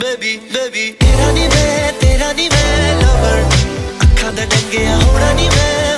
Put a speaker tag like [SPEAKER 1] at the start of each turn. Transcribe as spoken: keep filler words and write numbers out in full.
[SPEAKER 1] baby baby तेरा नी मैं तेरा नी मैं लवर अखां दा डंगिया होना नी मैं